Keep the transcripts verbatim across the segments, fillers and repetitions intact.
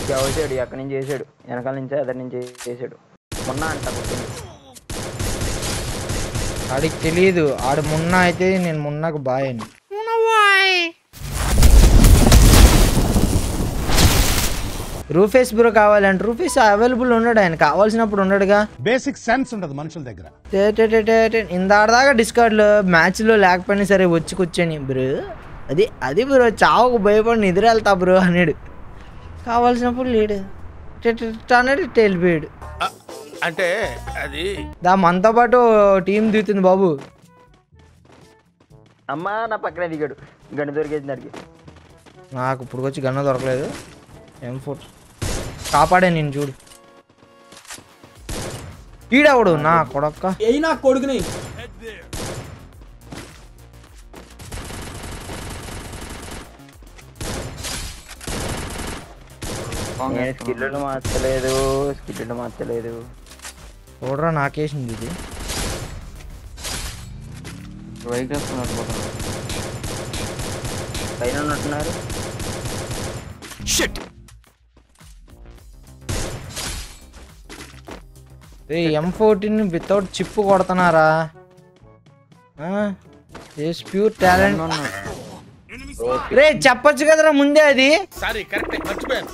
ఎవసాడు ఎక్కడి నుంచి చేసాడు వెనకాల నుంచి ఎదరి నుంచి చేసాడు మొన్న అంట కొట్టింది ఆడికి తెలియదు ఆడు మొన్న అయితే నేను మొన్నకు బాయ్ అని రూఫేస్ బ్రో కావాలంటే రూఫేస్ అవైలబుల్ ఉన్నాడు ఆయన కావాల్సినప్పుడు ఉన్నాడుగా బేసిక్ సెన్స్ ఉండదు మనుషుల దగ్గర ఇందాడదాకా డిస్కార్డ్లో మ్యాచ్లో లేకపోయినా సరే వచ్చి కూర్చొని బ్రో అది అది బ్రో చావుకు భయపడి నిద్ర వెళ్తా బ్రో అన్నాడు కావాల్సినప్పుడు లేడు అన్నాడు వెళ్ళిపోయాడు అంటే అది దా మనతో పాటు టీం దిగుతుంది బాబు అమ్మా నా పక్కనే దిగాడు గన్ను దొరికేసింది అడిగి నాకు ఇప్పుడు వచ్చి గన్న దొరకలేదు ఎం ఫోర్ కాపాడే నేను చూడు ఈడవడు నా కొడక్క ఏ నా కొడుకుని స్కిల్లు మార్చలేదు స్కిల్లు మార్చలేదు చూడరా నాకేసింది ఇది పైన ఉన్నట్టున్నారు ఎం ఫోర్టీన్ వితౌట్ చిప్ కొడుతున్నారా ప్యూర్ టాలెంట్ రే చెప్పొచ్చు కదరా ముందే అది సారీ కరెక్ట్ మర్చిపోయాను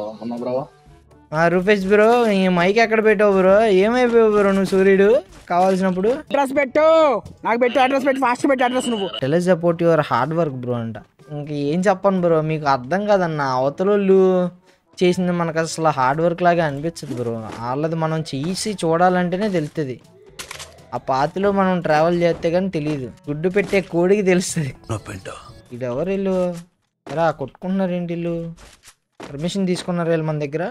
రూపేష్ బ్రో ఈ మైక్ ఎక్కడ పెట్టావు బ్రో ఏమైపోయావు బ్రో నువ్వు సూర్యుడు కావాల్సినప్పుడు అడ్రస్ పెట్టు నాకు పెట్టు అడ్రస్ పెట్టు ఫాస్ట్ పెట్టు అడ్రస్ నువ్వు tell support your hard work bro అంట ఇంక ఏం చెప్పను బ్రో మీకు అర్థం కాదన్న అవతలోళ్ళు చేసింది మనకు అసలు హార్డ్ వర్క్ లాగా అనిపించదు బ్రో వాళ్ళది మనం చేసి చూడాలంటేనే తెలుస్తుంది ఆ పాతిలో మనం ట్రావెల్ చేస్తే కానీ తెలియదు గుడ్డు పెట్టే కోడికి తెలుస్తుంది ఇది ఎవరు వీళ్ళు ఎలా కొట్టుకుంటున్నారు ఏంటి వీళ్ళు పర్మిషన్ తీసుకున్నారు వీళ్ళు మన దగ్గర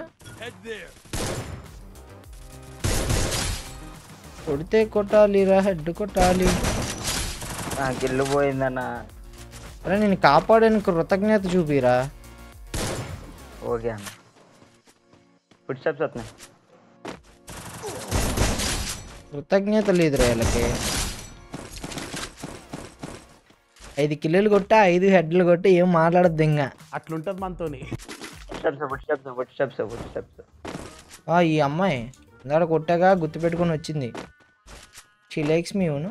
కొడితే కొట్టాలిరా హెడ్ కొట్టాలి గిల్లు పోయిందన్న అరే నేను కాపాడని కృతజ్ఞత చూపిరా ఓకే అన్న ఫుడ్ స్టెప్స్ వస్తున్నాయి కృతజ్ఞత లేదురా వీళ్ళకి ఐదు కిలోలు కొట్టా ఐదు హెడ్లు కొట్టి ఏం మాట్లాడద్దు ఇంకా అట్లుంటది మనతోని steps footsteps footsteps footsteps ఈ అమ్మాయి ఇందాక కొట్టాగా గుర్తుపెట్టుకొని వచ్చింది షీ లైక్స్ మీ యూను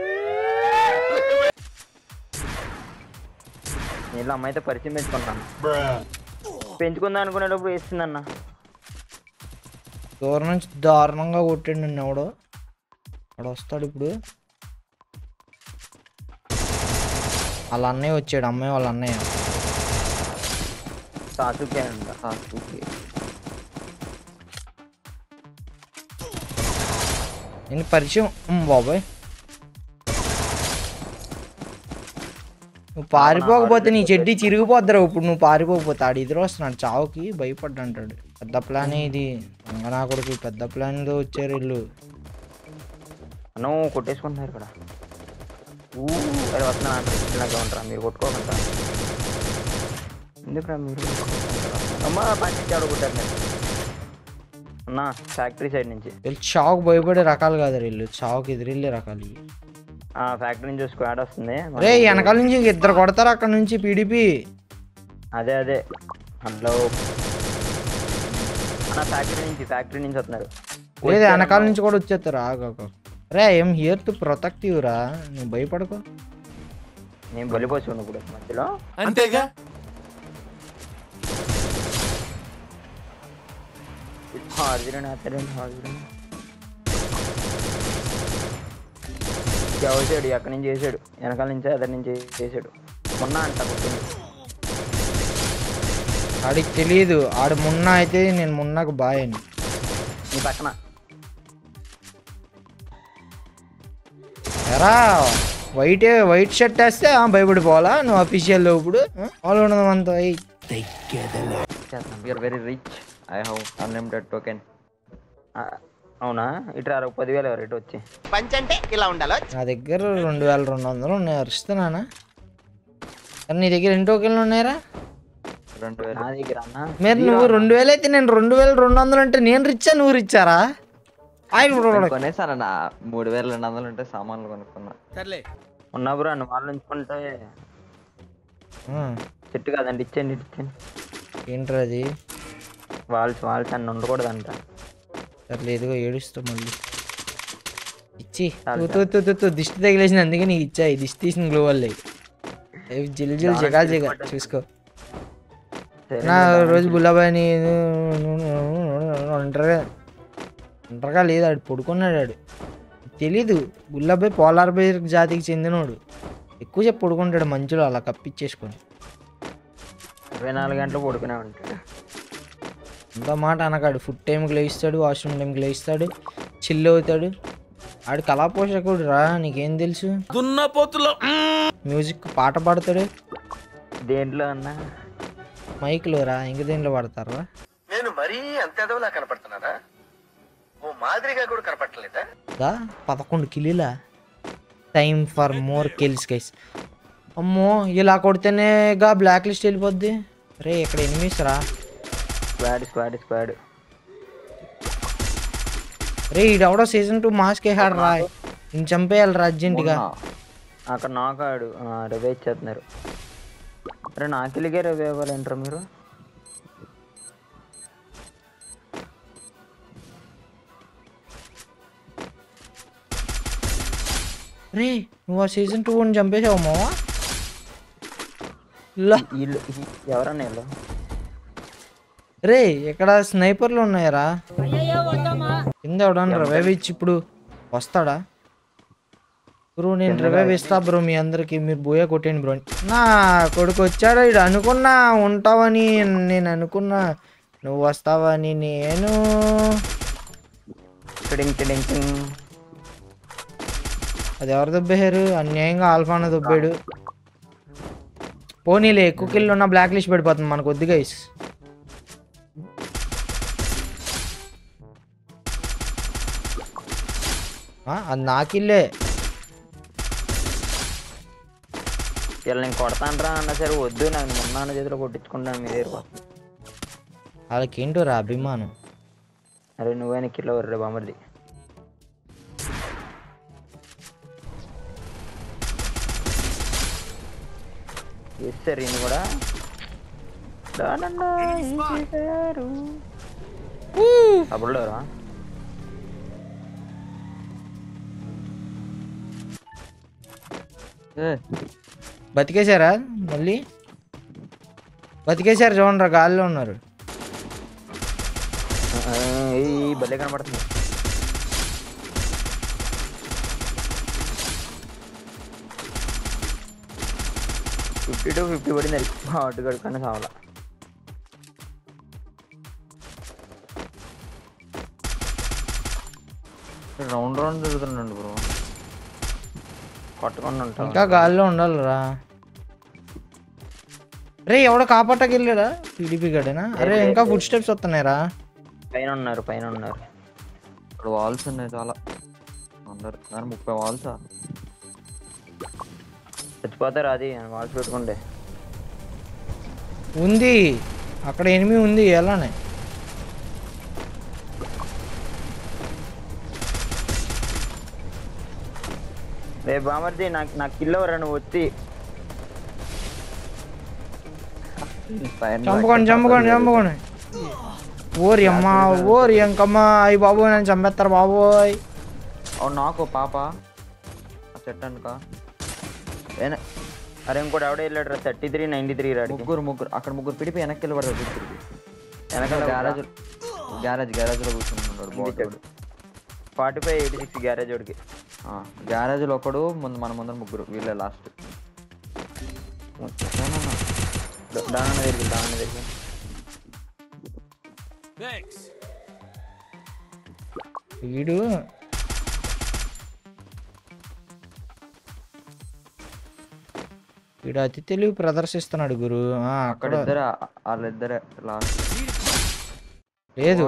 నేను అమ్మాయితో పరిచయం పెంచుకున్నాను పెంచుకుందా అనుకునేటప్పుడు వేస్తుందన్న దూరం నుంచి దారుణంగా కొట్టాడు నన్ను ఎవడో అక్కడ వస్తాడు ఇప్పుడు వాళ్ళ అన్నయ్య వచ్చాడు అమ్మాయి వాళ్ళ అన్నయ్య సాసుకే అంట సాసుకే నేను పరిచయం బాబాయ్ నువ్వు పారిపోకపోతే నీ చెడ్డీ చిరిగిపోద్దరా ఇప్పుడు నువ్వు పారిపోకపోతే ఆడు ఎదురు వస్తున్నాడు చావుకి భయపడ్డా అంటాడు పెద్ద ప్లానే ఇది నా కొడుకు పెద్ద ప్లాన్తో వచ్చారు వీళ్ళు అన్నం కొట్టేసుకుంటున్నారు ఇక్కడ ఊ అది వస్తున్నా అంటారు ఉంటారా మీరు కొట్టుకోకుండా ఎందుకురా మీరు అమ్మా పంచాడు కొట్టారు అన్నా ఫ్యాక్టరీ సైడ్ నుంచి వీళ్ళు చావుకి భయపడే రకాలు కాదు వీళ్ళు చావుకి ఎదురెళ్ళే రకాలు ఫ్యాక్టరీ నుంచి స్క్వాడ్ వస్తుంది రే వెనకాల నుంచి ఇద్దరు కొడతారు అక్కడ నుంచి పీడిపి అదే అదే అందులో అన్న ఫ్యాక్టరీ నుంచి ఫ్యాక్టరీ నుంచి వస్తున్నారు లేదు వెనకాల నుంచి కూడా వచ్చేస్తారు ఆగ రే ఏం హియర్ టు ప్రొటెక్ట్ యూ రా నువ్వు భయపడకు నేను బలిపోయాను ఇప్పుడు మధ్యలో అంతేగా హాజరు హాజరు చేసాడు ఎక్కడి నుంచి చేసాడు వెనకాల నుంచి ఎదరి నుంచి చేసాడు మొన్న అంట కొట్టింది ఆడికి తెలియదు ఆడు మొన్న అయితే నేను మొన్నకు బాయ్ అని నీ పక్కన ఎరా వైట్ వైట్ షర్ట్ వేస్తే భయపడిపోవాలా నువ్వు అఫీషియల్లో ఇప్పుడు వాళ్ళు ఉండదు మనతో you're very rich I have unlimited token అవునా ఇటు రారు పదివేలు ఎవరు ఇటు వచ్చి పంచ్ అంటే ఇలా ఉండాలి నా దగ్గర రెండు వేల రెండు వందలు ఉన్నాయి అరుస్తున్నానా నీ దగ్గర ఎన్ని టోకెన్లు ఉన్నాయరా రెండు వేలు నా దగ్గర అన్న మీరు నువ్వు రెండు వేలు అయితే నేను రెండు వేల రెండు వందలు అంటే నేను రిచ్చా నువ్వు రిచ్చారా కొనేసానన్న మూడు వేల రెండు వందలు ఉంటే సామాన్లు కొనుక్కున్నా సర్లే ఉన్నా బ్రో అన్న వాళ్ళు ఉంచుకుంటే చెట్టు కాదండి ఇచ్చేయండి ఇచ్చేయండి ఏంట్రా అది వాల్స్ వాల్స్ అన్న ఉండకూడదంట. సర్లే ఇదిగో ఏడుస్తావు మళ్ళీ ఇచ్చి తూ తూ తూ తూ దిష్టి తగిలేసింది అందుకే నీకు ఇచ్చా ఈ దిష్టి తీసిన గ్లో వల్లే జిల్ జిల్ జగా జగా చూసుకో. నా రోజు గులాబాని ఒంటరిగా ఒంటరిగా లేదు ఆడు పడుకున్నాడు. ఆడు తెలీదు గులాబాయ్ పోలార్ బేర్ జాతికి చెందినోడు. ఎక్కువ చెప్పు పడుకుంటాడు మంచులో అలా కప్పిచ్చేసుకొని. ఇరవై నాలుగు గంటలు పడుకునే ఉంటాడు. అంత మాట అనకాడు. ఫుడ్ టైంకి లేస్తాడు, వాష్రూమ్ టైంకి లేస్తాడు, చిల్ అవుతాడు. ఆడు కళా పోషకుడు రా, నీకేం తెలుసు. మ్యూజిక్ పాట పాడతాడు. దేంట్లో అన్నా మైక్లో రా, ఇంక దేంట్లో పాడతారా. నేను మరీ అంత ఎదవలా కనపడుతున్నారా? ఓ మాదిరిగా కూడా కనపడలేదా? దా పదకొండు కిలీలా. Time for more kills guys. అమ్మో ఇలా కొడితేనేగా బ్లాక్ లిస్ట్ వెళ్ళిపోద్ది. రే ఇక్కడ ఎనిమిస్ రా. Squad squad squad. రే ఈడెవడో సీజన్ టూ మాస్క్ వేసాడు రా. నేను చంపేయాలి రా అర్జెంట్గా. అక్కడ నాకాడు రివే ఇచ్చేస్తున్నారు. అరే నాకిలిగే రివే ఇవ్వాలంటారు మీరు. రే నువ్వు ఆ సీజన్ టూ అని చంపేసావు మావా. వీళ్ళు ఎవరన్నా వీళ్ళు. రే ఇక్కడ స్నైపర్లు ఉన్నాయరా. కింద ఎవడన్నా రివైవ్ ఇచ్చి ఇప్పుడు వస్తాడా బ్రో. నేను రివైవ్ ఇస్తా బ్రో మీ అందరికి, మీరు బోయా కొట్టండి బ్రో. నా కొడుకు వచ్చాడు. ఇడు అనుకున్నా ఉంటావని, నేను అనుకున్నా నువ్వు వస్తావని. నేను అది ఎవరు దొబ్బేశారు అన్యాయంగా. ఆల్ఫానా దొబ్బాడు. పోనీలే ఎక్కువ కిల్లు ఉన్న బ్లాక్ లిస్ట్ పడిపోతుంది మనకు. వద్దు గైస్. అది నాకిల్లే. ఇలా నేను కొడతాను రా అన్నా సరే వద్దు, నాకు మొన్న చేతిలో కొట్టించుకుంటాను మీ దగ్గర. వాళ్ళకేంటో రా అభిమానం. అరే నువ్వైనా కిలో వర్రే బామర్ది. సార్ ఈయన కూడా అప్పుడురా బతికేశారా మళ్ళీ. బతికేశారు చూడండి రా, గాల్లో ఉన్నారు. భలే కనపడుతుంది. ఫిఫ్టీ టు ఫిఫ్టీ పడింది అది అటు గడుకన్నా సావాల. రౌండ్ రౌండ్ తిరుగుతుండండి బ్రో, కొట్టకుండా ఉంటాం. ఇంకా గాల్లో ఉండాలిరా. రే ఎవడో కాపాటకి వెళ్ళాడా టీడీపీ గడేనా. అరే ఇంకా ఫుడ్ స్టెప్స్ వస్తున్నాయిరా. పైన ఉన్నారు పైన ఉన్నారు. ఇక్కడ వాల్స్ ఉన్నాయి చాలా. అందరు దాని ముప్పై వాల్సా. చచ్చిపోతారు అది వాల్స్ పెట్టుకుంటే. ఉంది అక్కడ ఎనిమి ఉంది ఎలానే. రే బామర్ది నాకు నాకు కిల్లవరా నువ్వు వచ్చి. చంపుకోండి చంపుకోండి చంపుకోండి. ఓరి అమ్మ ఓరి ఎంకమ్మ. అయ్యి బాబోయ్ నన్ను చంపేస్తారు బాబోయ్. అవును నాకు పాప చెట్టు అనుక. అరే ఇంకోటి ఎవడ వెళ్ళాడు రా. థర్టీ త్రీ నైన్టీ త్రీ రాడు. ముగ్గురు ముగ్గురు అక్కడ ముగ్గురు పిడిపి వెనక్కి వెళ్ళబడతారు. తిరిగి వెనకాల గ్యారేజ్ గ్యారేజ్ గ్యారేజ్లో కూర్చున్నాడు బాగుంటాడు. Forty five eighty six garage వాడికి. గ్యారేజ్లో ఒకడు ముందు మన ముందర ముగ్గురు వీళ్ళే లాస్ట్. దాని దగ్గరికి దాని దగ్గరికి వీడు వీడు అతి తెలివి ప్రదర్శిస్తున్నాడు గురు. అక్కడ ఇద్దరే వాళ్ళిద్దరే లాస్ట్. లేదు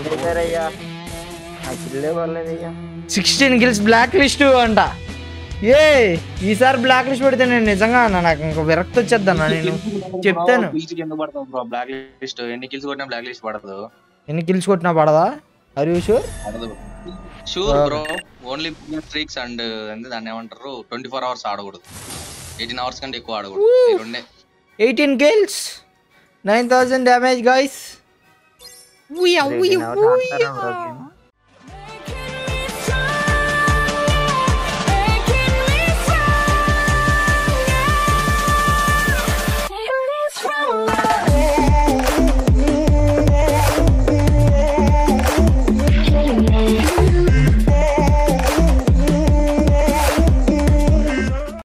సిక్స్టీన్ గిల్స్ బ్లాక్ లిస్ట్ అంట. ఏ ఈసారి బ్లాక్ లిస్ట్ పెడితే నేను నిజంగా అన్న నాకు ఇంకా విరక్తి వచ్చేద్దన్నా. నేను చెప్తాను బ్లాక్ లిస్ట్ ఎన్ని కిల్స్ కొట్టినా బ్లాక్ లిస్ట్ పడదు. ఎన్ని కిల్స్ కొట్టినా పడదా? Are you sure? Sure bro. Only streaks and దాన్ని ఏమంటారు ట్వంటీ ఫోర్ అవర్స్ ఆడకూడదు. ఎయిటీన్ అవర్స్ కంటే ఎక్కువ ఆడకూడదు. Eighteen kills nine thousand damage guys. ఉయ్యా, ఉయ్యా, ఎయిటీన్ అవర్స్ ఉయ్యా. ఆడతారా బ్రో గేమ్?